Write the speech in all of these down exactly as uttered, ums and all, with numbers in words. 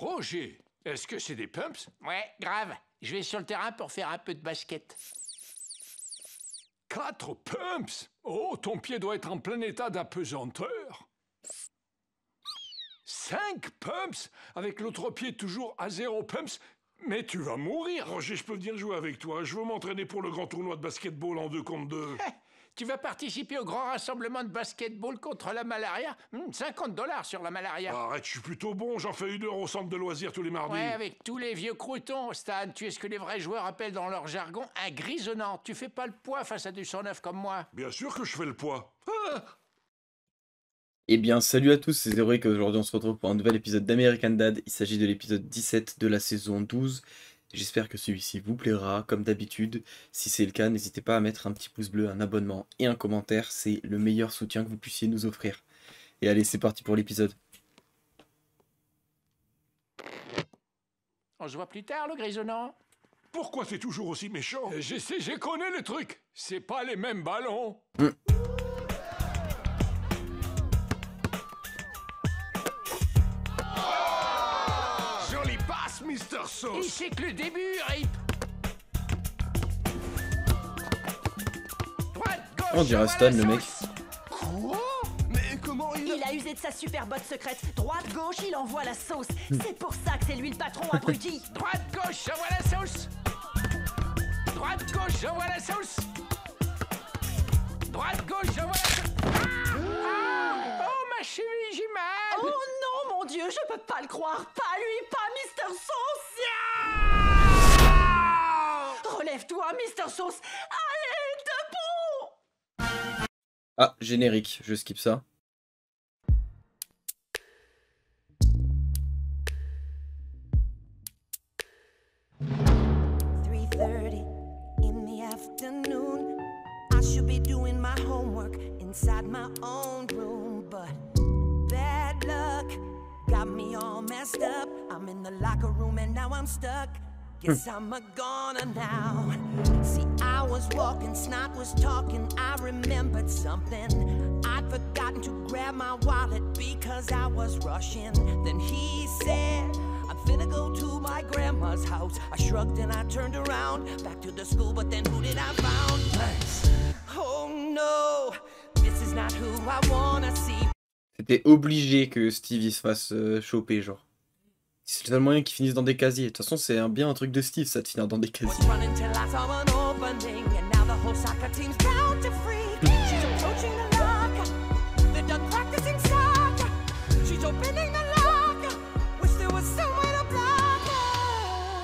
Roger, est-ce que c'est des pumps? Ouais, grave. Je vais sur le terrain pour faire un peu de basket. Quatre pumps? Oh, ton pied doit être en plein état d'apesanteur. Cinq pumps? Avec l'autre pied toujours à zéro pumps? Mais tu vas mourir. Roger, je peux venir jouer avec toi. Je veux m'entraîner pour le grand tournoi de basketball en deux contre deux. Tu vas participer au grand rassemblement de basketball contre la malaria? Hum, cinquante dollars sur la malaria. Arrête, je suis plutôt bon. J'en fais une heure au centre de loisirs tous les mardis. Ouais, avec tous les vieux croutons, Stan. Tu es ce que les vrais joueurs appellent dans leur jargon un grisonnant. Tu fais pas le poids face à du cent neuf comme moi. Bien sûr que je fais le poids. Ah Eh bien, salut à tous, c'est Zéroïque. Aujourd'hui, on se retrouve pour un nouvel épisode d'American Dad. Il s'agit de l'épisode dix-sept de la saison douze. J'espère que celui-ci vous plaira, comme d'habitude. Si c'est le cas, n'hésitez pas à mettre un petit pouce bleu, un abonnement et un commentaire. C'est le meilleur soutien que vous puissiez nous offrir. Et allez, c'est parti pour l'épisode. On se voit plus tard, le grisonnant. Pourquoi t'es toujours aussi méchant? Euh, Je sais, je connais le truc. C'est pas les mêmes ballons. Mmh. Jolie passe, Mister Et Sauce. c'est que le début, Rip. Droite, gauche, On dirait voilà Stan, la le mec. sauce. Quoi? Mais comment il... Il a usé de sa super botte secrète. Droite-gauche, il envoie la sauce. C'est pour ça que c'est lui le patron, abruti. Droite, gauche, j'envoie la sauce. Droite, gauche, j'envoie la sauce. Droite, gauche, j'envoie la sauce. Ah, ah, oh, ma chérie, j'ai mal. Oh non, mon Dieu, je peux pas le croire. Pas lui, pas Mister Sauce. Relève-toi, Mister Sauce. Allez, debout. Ah, générique, je skip ça. three thirty in the afternoon. I should be doing my homework inside my own room, but bad luck got me all messed up. I'm in the locker room and now I'm stuck. Guess I'm a goner now. See, I was walking, Snot was talking. I remembered something. I'd forgotten to grab my wallet because I was rushing. Then he said, I'm finna go to my grandma's house. I shrugged and I turned around, back to the school, but then who did I found? Thanks. Oh no, this is not who I wanna see. C'était obligé que Steve se fasse euh, choper, genre. C'est le seul moyen qu'il finisse dans des casiers. De toute façon, c'est un, bien un truc de Steve, ça, de finir dans des casiers. Was running till I saw an opening, and now the whole soccer team's down to freak. She's approaching the lock. They're done practicing soccer. She's opening the lock. Wish there was some way to block her.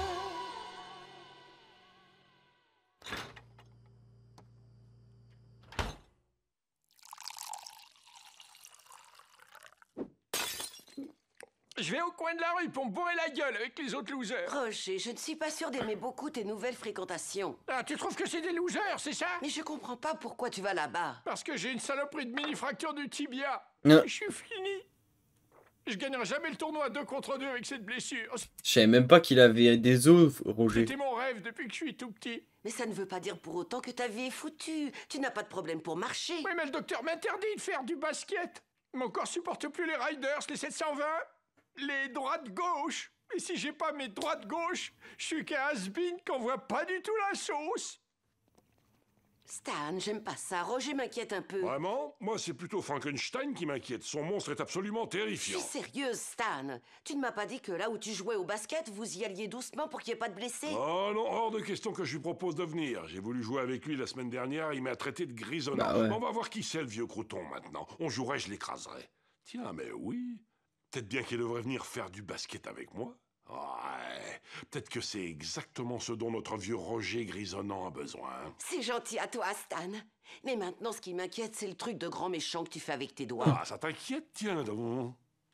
Je vais au coin de la rue pour me bourrer la gueule avec les autres losers. Roger, je ne suis pas sûre d'aimer beaucoup tes nouvelles fréquentations. Ah, tu trouves que c'est des losers, c'est ça? Mais je comprends pas pourquoi tu vas là-bas. Parce que j'ai une saloperie de mini-fracture du tibia. Non. Je suis fini. Je gagnerai jamais le tournoi deux contre deux avec cette blessure. Je savais même pas qu'il avait des os, Roger. C'était mon rêve depuis que je suis tout petit. Mais ça ne veut pas dire pour autant que ta vie est foutue. Tu n'as pas de problème pour marcher. Oui, mais le docteur m'interdit de faire du basket. Mon corps supporte plus les Riders, les sept cent vingt, les droites-gauche. Et si j'ai pas mes droites-gauche, je suis qu'un has-been qu'on voit pas du tout la sauce. Stan, j'aime pas ça. Roger m'inquiète un peu. Vraiment? Moi, c'est plutôt Frankenstein qui m'inquiète. Son monstre est absolument Je terrifiant. suis sérieuse, Stan. Tu ne m'as pas dit que là où tu jouais au basket, vous y alliez doucement pour qu'il n'y ait pas de blessés? Oh non, hors de question que je lui propose de venir. J'ai voulu jouer avec lui la semaine dernière, il m'a traité de grisonnant. Bah ouais. On va voir qui c'est le vieux crouton maintenant. On jouerait, je l'écraserais. Tiens, mais oui. Peut-être bien qu'il devrait venir faire du basket avec moi. Ouais, peut-être que c'est exactement ce dont notre vieux Roger grisonnant a besoin. C'est gentil à toi, Stan. Mais maintenant, ce qui m'inquiète, c'est le truc de grand méchant que tu fais avec tes doigts. Ah, ça t'inquiète, tiens donc.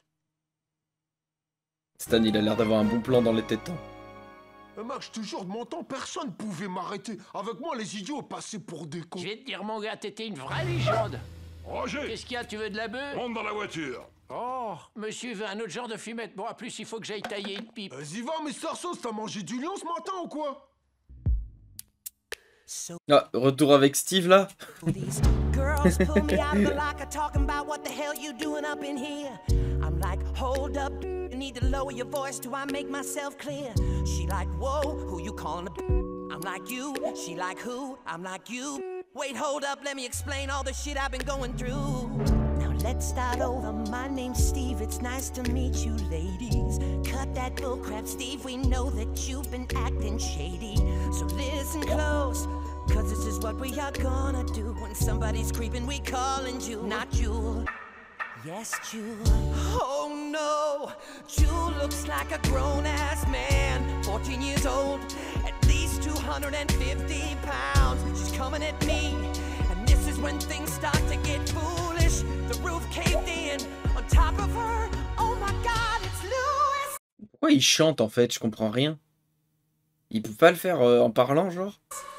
Stan, il a l'air d'avoir un bon plan dans les têtes. Euh, Max, toujours de mon temps, personne pouvait m'arrêter. Avec moi, les idiots passaient pour des cons. Je vais te dire, mon gars, t'étais une vraie légende. Roger, Qu'est-ce qu'il y a, tu veux de la bœuf? monte dans la voiture. Oh, monsieur veut un autre genre de fumette. Bon, à plus, il faut que j'aille tailler une pipe. Vas-y, va, Mister Sauce, t'as mangé du lion ce matin ou quoi? So Ah, retour avec Steve là. these girls pull me out of the locker talking about what the hell you doing up in here. I'm like, hold up, you need to lower your voice till I make myself clear. She like, whoa, who you calling a? I'm like, you. She like, who? I'm like, you. Wait, hold up, let me explain all the shit I've been going through. Now let's start over. My name's Steve. It's nice to meet you, ladies. Cut that bullcrap, Steve. We know that you've been acting shady. So listen close, cause this is what we are gonna do. When somebody's creeping, we calling you, not Jewel. Yes, Jewel. Oh no, Jewel looks like a grown-ass man, fourteen years old, at least two hundred fifty pounds. She's coming at me, and this is when things start to get foolish. The roof caved in on top of her. Oh my God, it's Louis. Pourquoi il chante en fait? Je comprends rien. Il peut pas le faire euh, en parlant, genre?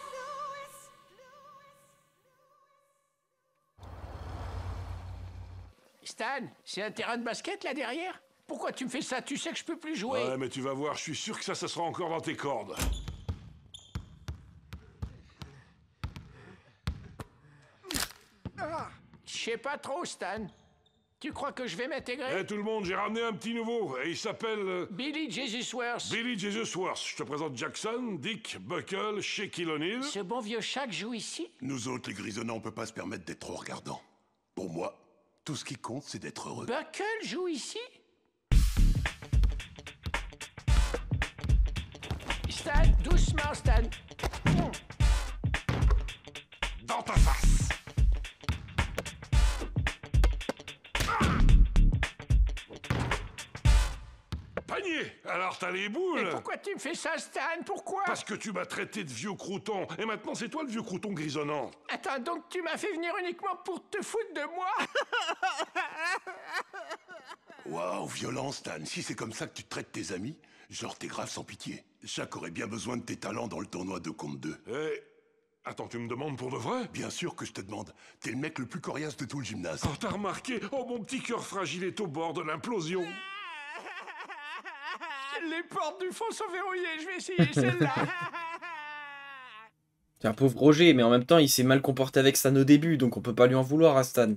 Stan, c'est un terrain de basket là derrière? Pourquoi tu me fais ça? Tu sais que je peux plus jouer. Ouais, mais tu vas voir, je suis sûr que ça, ça sera encore dans tes cordes. Je sais pas trop, Stan. Tu crois que je vais Eh m'intégrer? tout le monde, j'ai ramené un petit nouveau, et il s'appelle... euh, Billy Jesus Worth. Billy Jesus Worth. Je te présente Jackson, Dick, Buckle, Shaquille O'Neal. Ce bon vieux Shaq joue ici? Nous autres, les grisonnants, on peut pas se permettre d'être trop regardants. Pour moi, tout ce qui compte, c'est d'être heureux. Buckle joue ici? Stan, doucement, Stan. Dans ta face. Panier. Alors t'as les boules. Mais pourquoi tu me fais ça, Stan? Pourquoi? Parce que tu m'as traité de vieux crouton. Et maintenant, c'est toi le vieux crouton grisonnant. Attends, donc tu m'as fait venir uniquement pour te foutre de moi? Waouh, violent, Stan. Si c'est comme ça que tu traites tes amis, genre t'es grave sans pitié. Jacques aurait bien besoin de tes talents dans le tournoi deux contre deux. Eh... Attends, tu me demandes pour de vrai? Bien sûr que je te demande. T'es le mec le plus coriace de tout le gymnase. Oh, t'as remarqué? Oh, mon petit cœur fragile est au bord de l'implosion. Les portes du fond sont verrouillées, je vais essayer celle-là. C'est un pauvre Roger, mais en même temps, il s'est mal comporté avec Stan au début, donc on peut pas lui en vouloir à Stan.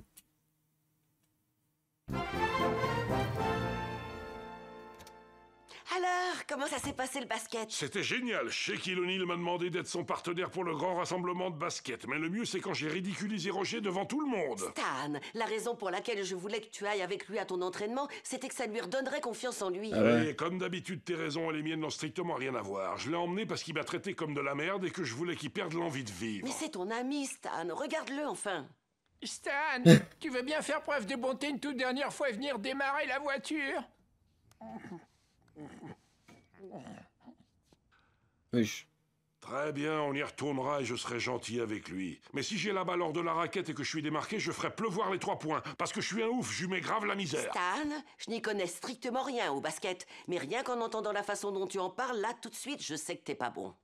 Alors, comment ça s'est passé le basket? C'était génial. Shaquille O'Neal m'a demandé d'être son partenaire pour le grand rassemblement de basket. Mais le mieux, c'est quand j'ai ridiculisé Roger devant tout le monde. Stan, la raison pour laquelle je voulais que tu ailles avec lui à ton entraînement, c'était que ça lui redonnerait confiance en lui. Ah ouais. Et comme d'habitude, tes raisons et les miennes n'ont strictement rien à voir. Je l'ai emmené parce qu'il m'a traité comme de la merde et que je voulais qu'il perde l'envie de vivre. Mais c'est ton ami, Stan. Regarde-le enfin. Stan, tu veux bien faire preuve de bonté une toute dernière fois et venir démarrer la voiture? Oui. Très bien, on y retournera et je serai gentil avec lui. Mais si j'ai la balle hors de la raquette et que je suis démarqué, je ferai pleuvoir les trois points. Parce que je suis un ouf, je lui mets grave la misère. Stan, je n'y connais strictement rien au basket. Mais rien qu'en entendant la façon dont tu en parles, là, tout de suite, je sais que t'es pas bon.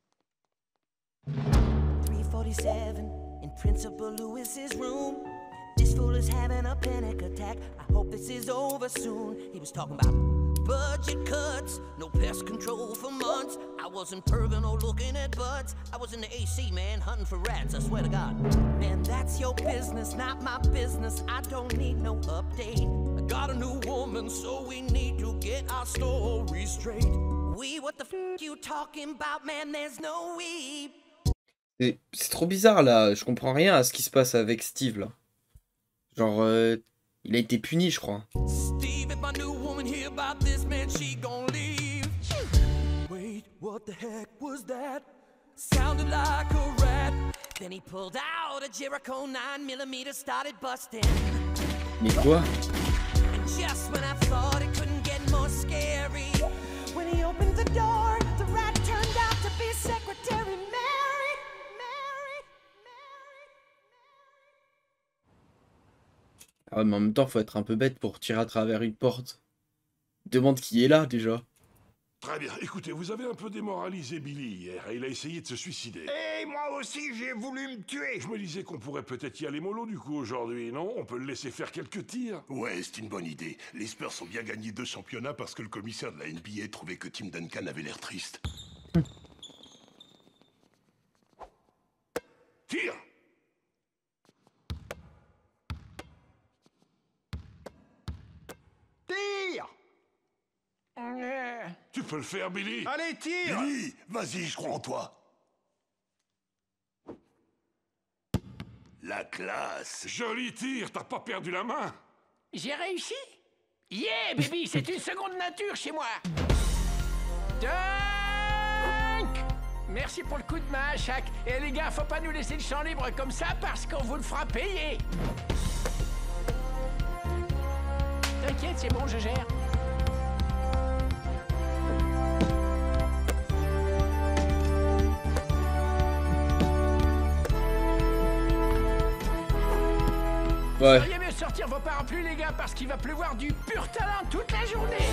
three forty-seven in Principal Lewis's room. This fool is having a panic attack. I hope this is over soon. He was talking about budget cuts, no pest control for months. I wasn't perving or looking at buds. I was in the A C, man, hunting for rats, I swear to God. Man, that's your business, not my business. I don't need no update. I got a new woman, so we need to get our story straight. We, what the f you talking about, man? There's no we. C'est c'est trop bizarre là, je comprends rien à ce qui se passe avec Steve là. Genre, euh, il a été puni, je crois. Steve, if my new woman hear about this, man, she gon' leave. Wait, what the heck was that? Sounded like a rat. Then he pulled out a Jericho nine millimeter, started busting. Mais quoi? And just when I thought it couldn't get more scary, when he opened the door, the rat turned out to be Secretary Mary. Mary, Mary. Ah ouais, mais en même temps, faut être un peu bête pour tirer à travers une porte. Demande qui est là déjà. Très bien, écoutez, vous avez un peu démoralisé Billy hier et il a essayé de se suicider. Et moi aussi, j'ai voulu me tuer. Je me disais qu'on pourrait peut-être y aller mollo du coup aujourd'hui, non? On peut le laisser faire quelques tirs. Ouais, c'est une bonne idée. Les Spurs ont bien gagné deux championnats parce que le commissaire de la N B A trouvait que Tim Duncan avait l'air triste. Tire. Tire! Euh, Tu peux le faire, Billy. Allez, tire! Billy, vas-y, je crois en toi. La classe. Joli tir, t'as pas perdu la main. J'ai réussi? Yeah, baby, c'est une seconde nature chez moi. Dunk! Merci pour le coup de main, Shaq. Et les gars, faut pas nous laisser le champ libre comme ça parce qu'on vous le fera payer. T'inquiète, c'est bon, je gère. Ouais. Vous mieux sortir vos parapluies, les gars, parce qu'il va pleuvoir du pur talent toute la journée.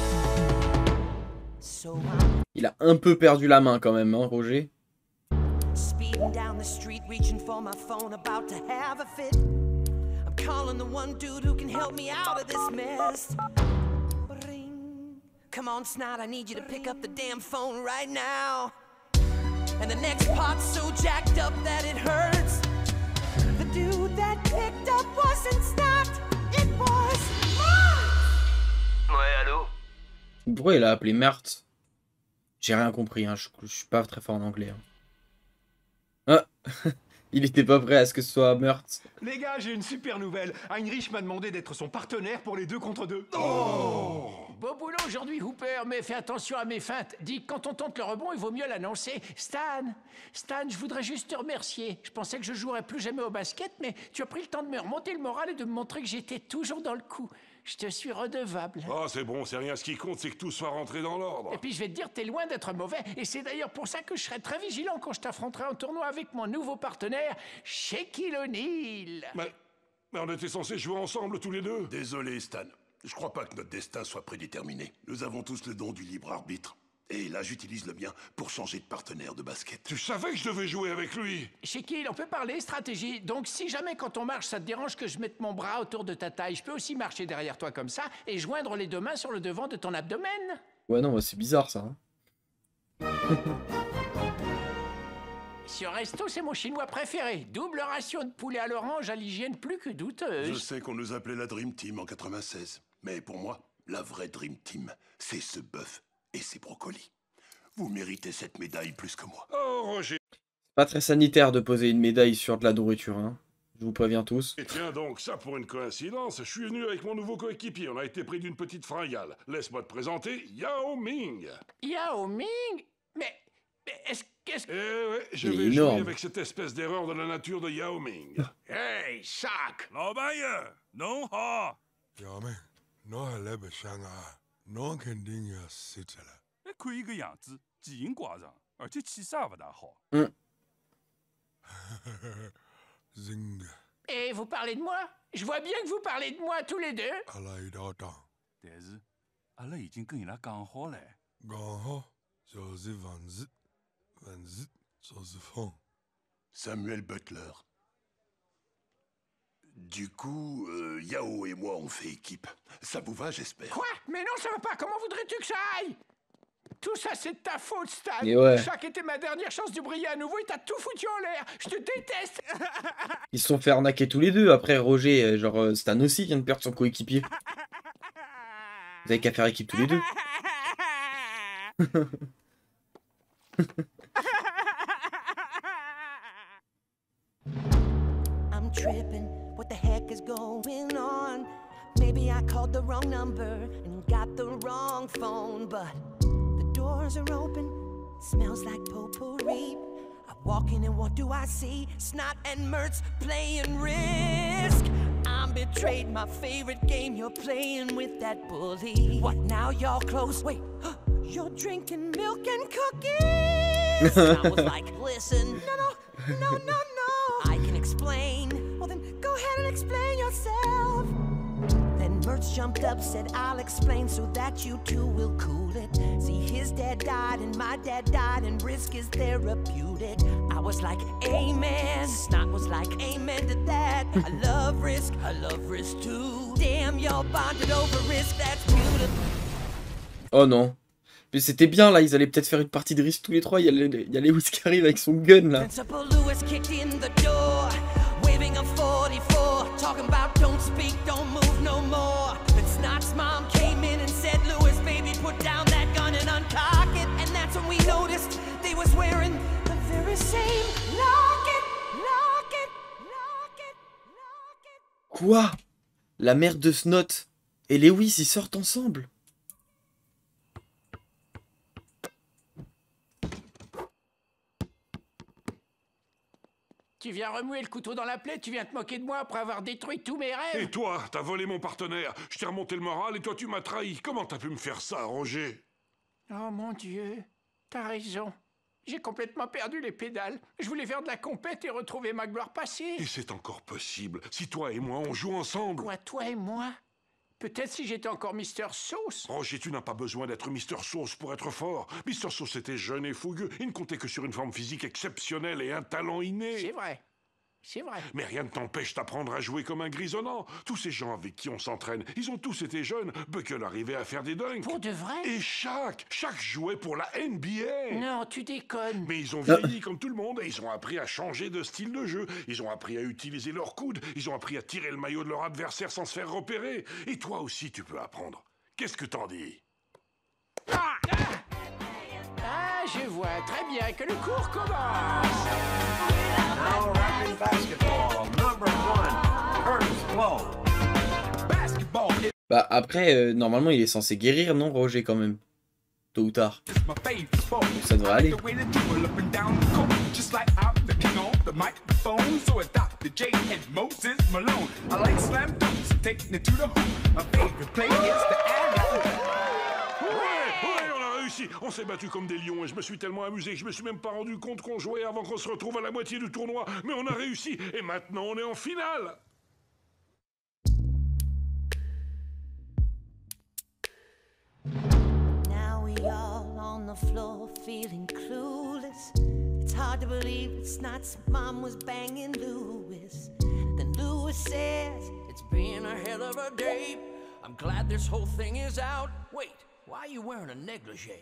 Il a un peu perdu la main quand même, hein, Roger. Speeding down the street, reaching for my phone, about to have a fit. I'm calling the one dude who can help me out of this mess. Ring. Come on, Snot, I need you to pick up the damn phone right now. And the next part's so jacked up that it hurts. The dude that picked up wasn't Snot, it was Mart! Ouais, allô? Pourquoi il a appelé Mert? J'ai rien compris, hein. je, je suis pas très fort en anglais. Hein. Ah, il était pas prêt à ce que ce soit Mert. Les gars, j'ai une super nouvelle. Heinrich m'a demandé d'être son partenaire pour les deux contre deux. Oh! Beau boulot aujourd'hui, Hooper, mais fais attention à mes feintes. Dis que quand on tente le rebond, il vaut mieux l'annoncer. Stan, Stan, je voudrais juste te remercier. Je pensais que je jouerais plus jamais au basket, mais tu as pris le temps de me remonter le moral et de me montrer que j'étais toujours dans le coup. Je te suis redevable. Oh, c'est bon, c'est rien. Ce qui compte, c'est que tout soit rentré dans l'ordre. Et puis je vais te dire, t'es loin d'être mauvais. Et c'est d'ailleurs pour ça que je serai très vigilant quand je t'affronterai en tournoi avec mon nouveau partenaire, Shaquille O'Neal. Mais, mais on était censés jouer ensemble tous les deux. Désolé, Stan. Je crois pas que notre destin soit prédéterminé. Nous avons tous le don du libre arbitre. Et là, j'utilise le mien pour changer de partenaire de basket. Tu savais que je devais jouer avec lui. Shaquille, on peut parler stratégie. Donc si jamais quand on marche, ça te dérange que je mette mon bras autour de ta taille, je peux aussi marcher derrière toi comme ça et joindre les deux mains sur le devant de ton abdomen. Ouais, non, c'est bizarre ça. Hein. Sur Resto, c'est mon chinois préféré. Double ration de poulet à l'orange à l'hygiène plus que douteuse. Je sais qu'on nous appelait la Dream Team en quatre-vingt-seize. Mais pour moi, la vraie Dream Team, c'est ce bœuf et ces brocolis. Vous méritez cette médaille plus que moi. Oh, Roger. Pas très sanitaire de poser une médaille sur de la nourriture, hein. Je vous préviens tous. Et tiens donc, ça pour une coïncidence, je suis venu avec mon nouveau coéquipier. On a été pris d'une petite fringale. Laisse-moi te présenter Yao Ming. Yao Ming? Mais, mais est-ce qu'est-ce Eh ouais, je Il est vais jouer énorme. avec cette espèce d'erreur de la nature de Yao Ming. Hey, Shaq! 老板爷，侬好。 表妹，侬还来白相啊？侬肯定要死着了。 哎，看伊个样子，奇形怪状，而且气势也不大好。 嗯。 Zing. Et vous parlez de moi? Je vois bien que vous parlez de moi tous les deux. 阿拉一道打， 但是阿拉已经跟伊拉讲好了。 讲好就是文字，文字就是风。 Samuel Butler. Du coup, euh, Yao et moi, on fait équipe. Ça vous va, j'espère? Quoi? Mais non, ça va pas. Comment voudrais-tu que ça aille? Tout ça, c'est de ta faute, Stan. Et ouais. Chaque était ma dernière chance de briller à nouveau et t'as tout foutu en l'air. Je te déteste. Ils se sont fait arnaquer tous les deux. Après, Roger, euh, genre, euh, Stan aussi vient de perdre son coéquipier. Vous avez qu'à faire équipe tous les deux. I'm tripping. What the heck is going on? Maybe I called the wrong number and got the wrong phone, but the doors are open. Smells like potpourri. I walk in and what do I see? Snot and Mertz playing Risk. I'm betrayed, my favorite game. You're playing with that bully. What now? Y'all close? Wait, you're drinking milk and cookies. I was like, listen, no, no, no, no, no. I can explain. Well then, go ahead and explain yourself. Then Mertz jumped up, said, I'll explain so that you two will cool it. See, his dad died and my dad died and Risk is therapeutic. I was like, amen. Snot was like, amen to that. I love Risk, I love Risk too. Damn, y'all bonded over Risk, that's beautiful. Oh non. Mais c'était bien là, ils allaient peut-être faire une partie de risque tous les trois. Il y a, le- il y a Lewis qui arrive avec son gun là. Principal Lewis kicked in the door, waving a forty-four, talking about don't speak, don't move no more. But Snot's mom came in and said, Lewis, baby, put down that gun and uncock it. And that's when we noticed they was wearing the very same locket, locket, locket, locket. Quoi? La mère de Snot et Lewis ils sortent ensemble? Tu viens remuer le couteau dans la plaie, tu viens te moquer de moi après avoir détruit tous mes rêves. Et toi, t'as volé mon partenaire. Je t'ai remonté le moral et toi tu m'as trahi. Comment t'as pu me faire ça, Roger? Oh mon Dieu, t'as raison. J'ai complètement perdu les pédales. Je voulais faire de la compète et retrouver ma gloire passée. Et c'est encore possible. Si toi et moi on joue ensemble. Quoi, toi et moi? Peut-être si j'étais encore Mister Sauce. Roger, tu n'as pas besoin d'être Mister Sauce pour être fort. Mister Sauce était jeune et fougueux. Il ne comptait que sur une forme physique exceptionnelle et un talent inné. C'est vrai. C'est vrai. Mais rien ne t'empêche d'apprendre à jouer comme un grisonnant. Tous ces gens avec qui on s'entraîne, ils ont tous été jeunes. Buckle arrivait à faire des dunks. Pour de vrai? Et chaque, chaque jouait pour la N B A. Non, tu déconnes. Mais ils ont vieilli comme tout le monde et ils ont appris à changer de style de jeu. Ils ont appris à utiliser leurs coudes. Ils ont appris à tirer le maillot de leur adversaire sans se faire repérer. Et toi aussi, tu peux apprendre. Qu'est-ce que t'en dis? Ah, ah, je vois très bien que le cours commence. Now rapping basketball, number one, Curtis Blow. Basketball is Bah après, euh, normalement il est censé guérir, non Roger quand même? Tôt ou tard. my favorite sport. Donc ça devrait aller. The way that people up and down the court, just like I'm the king on the microphone. So it's Doctor J and Moses Malone. I like slam dunks, taking it to the hoop. My favorite play is the alley. Ouais, on a réussi. On s'est battu comme des lions et je me suis tellement amusé que je me suis même pas rendu compte qu'on jouait avant qu'on se retrouve à la moitié du tournoi. Mais on a réussi et maintenant on est en finale. Now we all on the floor feeling clueless. It's hard to believe that Snot's mom was banging Lewis. Then Lewis says, It's been a hell of a day. I'm glad this whole thing is out. Wait, why are you wearing a negligee?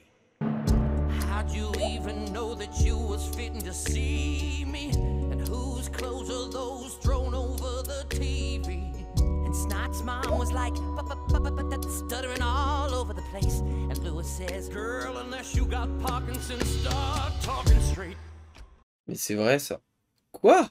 How'd you even know that you was fitting to see me? And whose clothes are those thrown over the T V? and Snot's mom was like, stuttering all over the place. And Lewis says, Girl, unless you got Parkinson's, start talking straight. Mais c'est vrai ça. Quoi?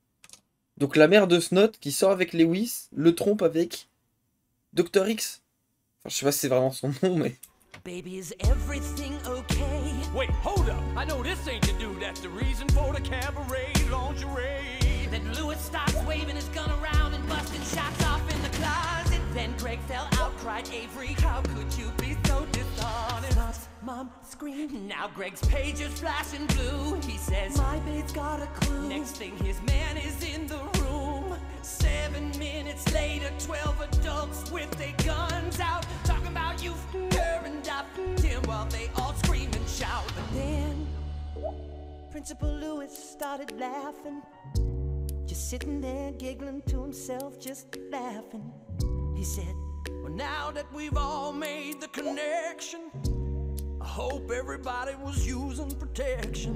Donc la mère de Snot qui sort avec Lewis le trompe avec docteur X. Enfin, je sais pas si c'est vraiment son nom, mais... Baby, is everything okay? Wait, hold up. I know this ain't the dude that's the reason for the cabaret lingerie. Then Lewis starts waving his gun around and busting shots off in the closet. Then Greg fell out, cried Avery, how could you be so dishonest? Snot's mom screamed. Now Greg's page is flashing blue. He says, My babe's got a clue. Next thing his man is in the room. Seven minutes later, twelve adults with their guns out, talking about you her and I him while they all scream and shout. But then Principal Lewis started laughing, just sitting there giggling to himself, just laughing. He said, Well, now that we've all made the connection, I hope everybody was using protection.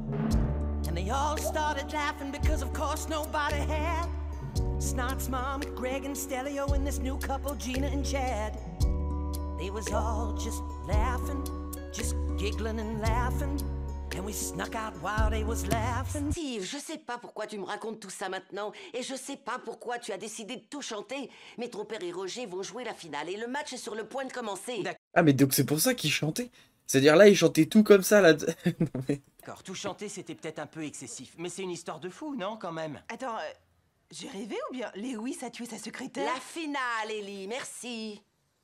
And they all started laughing because of course nobody had. Snot's mom, Greg and Stelio, and this new couple, Gina and Chad. They was all just laughing, just giggling and laughing. And we snuck out while they was laughing. Steve, je sais pas pourquoi tu me racontes tout ça maintenant, et je sais pas pourquoi tu as décidé de tout chanter, mais ton père et Roger vont jouer la finale, et le match est sur le point de commencer. Ah mais donc c'est pour ça qu'il chantait. C'est-à-dire là, il chantait tout comme ça, là. Non, mais... D'accord, tout chanter, c'était peut-être un peu excessif. Mais c'est une histoire de fou, non, quand même? Attends, euh, j'ai rêvé ou bien Lewis a tué sa secrétaire? La finale, Ellie, merci.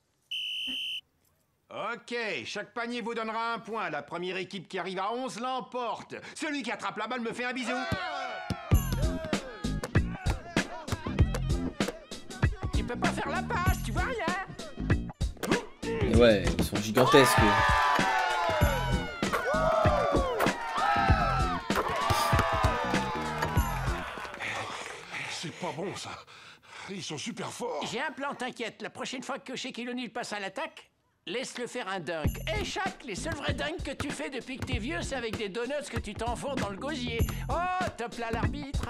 Ok, chaque panier vous donnera un point. La première équipe qui arrive à onze l'emporte. Celui qui attrape la balle me fait un bisou. Tu peux pas faire la passe, tu vois rien. Mais ouais, ils sont gigantesques. C'est pas bon ça. Ils sont super forts. J'ai un plan, t'inquiète. La prochaine fois que Shaquille O'Neal passe à l'attaque, Laisse-le faire un dunk. Hé, hey, Shaq, les seuls vrais dunks que tu fais depuis que t'es vieux, c'est avec des donuts que tu t'enfournes dans le gosier. Oh, top là l'arbitre.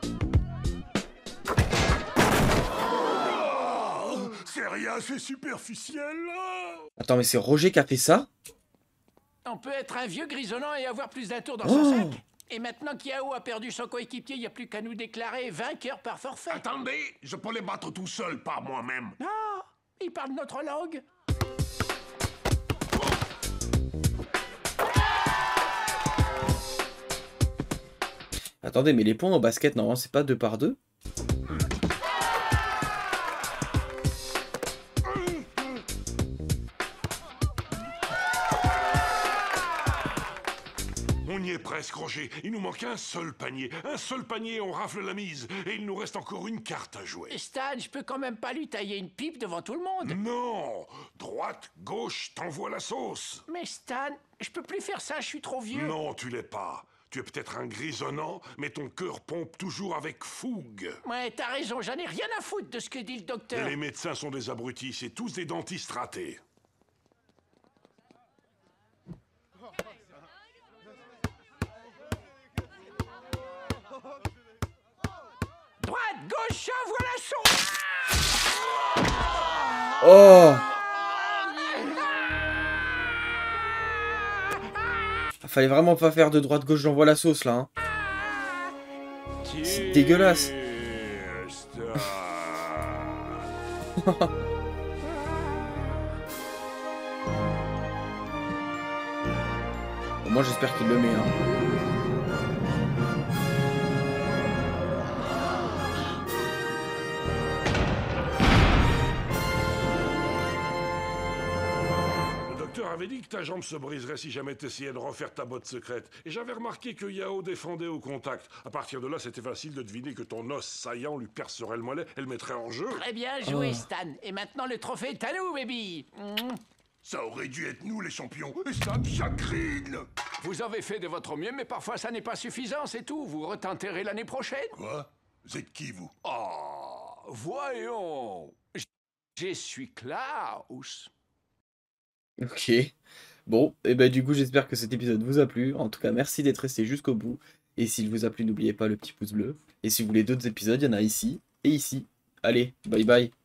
Oh, c'est rien, c'est superficiel. Attends, mais c'est Roger qui a fait ça? On peut être un vieux grisonnant et avoir plus d'un tour dans Oh. son sac. Et maintenant qu'Yao a perdu son coéquipier, il n'y a plus qu'à nous déclarer vainqueur par forfait. Attendez, je peux les battre tout seul, par moi-même. Ah, il parle notre langue. Attendez, mais les points au basket, normalement, c'est pas deux par deux? On y est presque, Roger. Il nous manque un seul panier. Un seul panier, on rafle la mise. Et il nous reste encore une carte à jouer. Stan, je peux quand même pas lui tailler une pipe devant tout le monde. Non. Droite, gauche, t'envoies la sauce. Mais Stan, je peux plus faire ça, je suis trop vieux. Non, tu l'es pas. Tu es peut-être un grisonnant, mais ton cœur pompe toujours avec fougue. Ouais, t'as raison, j'en ai rien à foutre de ce que dit le docteur. Les médecins sont des abrutis, c'est tous des dentistes ratés. Droite, gauche, envoie la sauce. Oh! Fallait vraiment pas faire de droite-gauche, j'envoie la sauce là. Hein. C'est dégueulasse. Bon, moi j'espère qu'il le met. Hein. J'avais dit que ta jambe se briserait si jamais t'essayais de refaire ta botte secrète. Et j'avais remarqué que Yao défendait au contact. À partir de là, c'était facile de deviner que ton os saillant lui percerait le mollet et le mettrait en jeu. Très bien joué, Stan. Et maintenant, le trophée est à nous, baby. Ça aurait dû être nous, les champions. Et ça me chagrine. Vous avez fait de votre mieux, mais parfois ça n'est pas suffisant, c'est tout. Vous retenterez l'année prochaine. Quoi? Vous êtes qui, vous? Oh, voyons. Je suis Klaus. Ok. Bon, et ben du coup, j'espère que cet épisode vous a plu. En tout cas, merci d'être resté jusqu'au bout. Et s'il vous a plu, n'oubliez pas le petit pouce bleu. Et si vous voulez d'autres épisodes, il y en a ici et ici. Allez, bye bye.